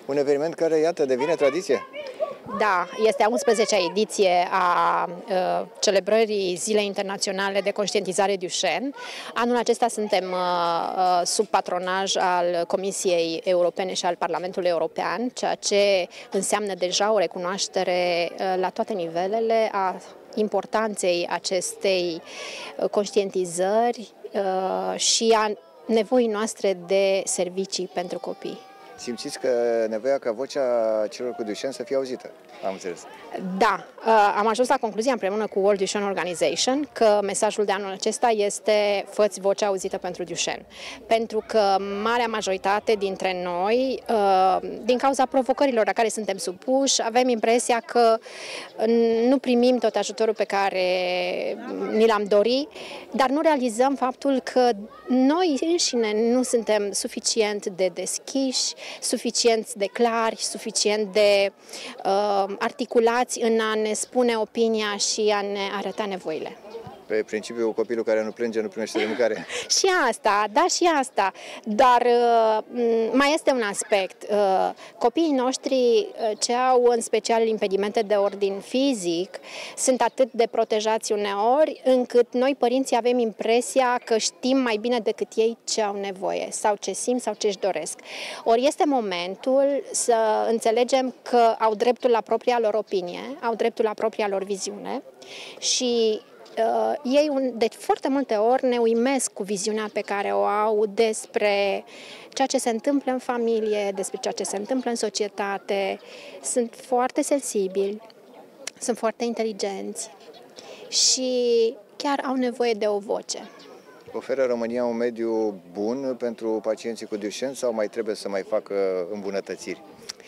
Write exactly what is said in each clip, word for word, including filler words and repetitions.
Un eveniment care, iată, devine tradiție. Da, este a unsprezecea ediție a uh, celebrării Zilei Internaționale de Conștientizare Duchenne. Anul acesta suntem uh, sub patronaj al Comisiei Europene și al Parlamentului European, ceea ce înseamnă deja o recunoaștere uh, la toate nivelele a importanței acestei conștientizări uh, și a nevoii noastre de servicii pentru copii. Simțiți că nevoia ca vocea celor cu Duchenne să fie auzită, am înțeles. Da, am ajuns la concluzia împreună cu World Duchenne Organization că mesajul de anul acesta este fă-ți vocea auzită pentru Duchenne. Pentru că marea majoritate dintre noi, din cauza provocărilor la care suntem supuși, avem impresia că nu primim tot ajutorul pe care ni l-am dorit, dar nu realizăm faptul că noi înșine nu suntem suficient de deschiși, suficient de clari, suficient de uh, articulați în a ne spune opinia și a ne arăta nevoile. Pe principiul copilul care nu plânge, nu primește de mâncare. Și asta, da, și asta. Dar uh, mai este un aspect. Uh, copiii noștri ce au în special impedimente de ordin fizic sunt atât de protejați uneori, încât noi părinții avem impresia că știm mai bine decât ei ce au nevoie sau ce simt sau ce își doresc. Ori este momentul să înțelegem că au dreptul la propria lor opinie, au dreptul la propria lor viziune și Uh, ei de foarte multe ori ne uimesc cu viziunea pe care o au despre ceea ce se întâmplă în familie, despre ceea ce se întâmplă în societate. Sunt foarte sensibili, sunt foarte inteligenți și chiar au nevoie de o voce. Oferă România un mediu bun pentru pacienții cu Duchenne sau mai trebuie să mai facă îmbunătățiri?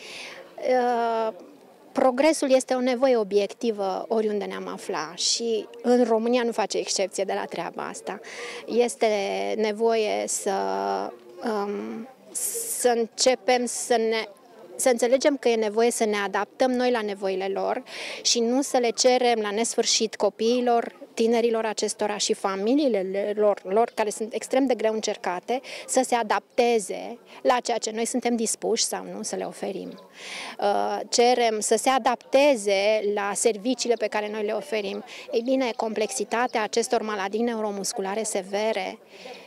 Uh, Progresul este o nevoie obiectivă oriunde ne-am aflat și în România nu face excepție de la treaba asta. Este nevoie să, um, să începem să ne să înțelegem că e nevoie să ne adaptăm noi la nevoile lor și nu să le cerem la nesfârșit copiilor, tinerilor acestora și familiile lor, lor, care sunt extrem de greu încercate, să se adapteze la ceea ce noi suntem dispuși sau nu să le oferim. Cerem să se adapteze la serviciile pe care noi le oferim. Ei bine, complexitatea acestor maladii neuromusculare severe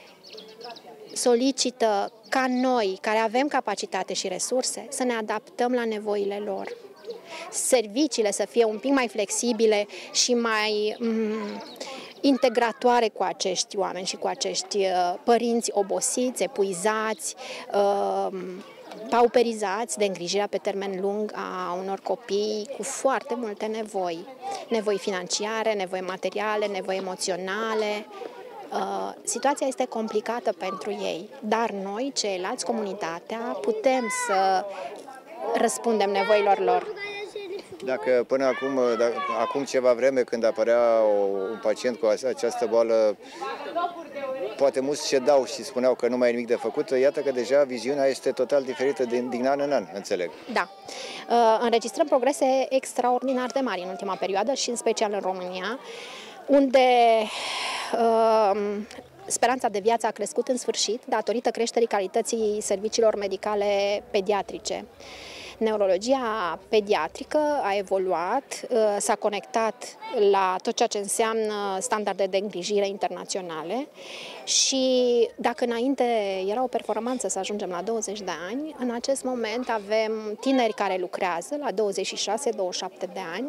solicită ca noi, care avem capacitate și resurse, să ne adaptăm la nevoile lor. Serviciile să fie un pic mai flexibile și mai mm, integratoare cu acești oameni și cu acești uh, părinți obosiți, epuizați, uh, pauperizați de îngrijirea pe termen lung a unor copii cu foarte multe nevoi. Nevoi financiare, nevoi materiale, nevoi emoționale. Uh, situația este complicată pentru ei, dar noi, ceilalți, comunitatea, putem să răspundem nevoilor lor. Dacă până acum, dacă, acum ceva vreme, când apărea o, un pacient cu această boală, poate mulți cedau și spuneau că nu mai e nimic de făcut, iată că deja viziunea este total diferită din, din an în an, înțeleg. Da. Uh, înregistrăm progrese extraordinar de mari în ultima perioadă și în special în România, unde uh, speranța de viață a crescut în sfârșit datorită creșterii calității serviciilor medicale pediatrice. Neurologia pediatrică a evoluat, s-a conectat la tot ceea ce înseamnă standarde de îngrijire internaționale și dacă înainte era o performanță să ajungem la douăzeci de ani, în acest moment avem tineri care lucrează la douăzeci și șase douăzeci și șapte de ani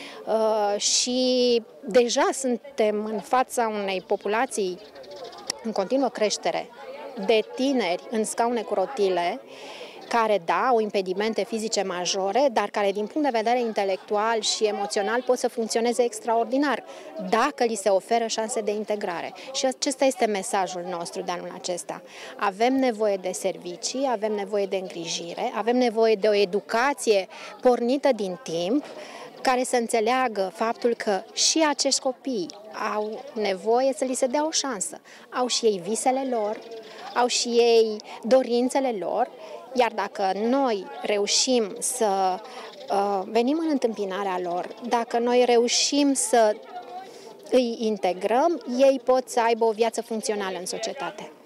și deja suntem în fața unei populații în continuă creștere de tineri în scaune cu rotile, care, da, au impedimente fizice majore, dar care, din punct de vedere intelectual și emoțional, pot să funcționeze extraordinar, dacă li se oferă șanse de integrare. Și acesta este mesajul nostru de anul acesta. Avem nevoie de servicii, avem nevoie de îngrijire, avem nevoie de o educație pornită din timp, care să înțeleagă faptul că și acești copii au nevoie să li se dea o șansă. Au și ei visele lor, au și ei dorințele lor, iar dacă noi reușim să uh, venim în întâmpinarea lor, dacă noi reușim să îi integrăm, ei pot să aibă o viață funcțională în societate.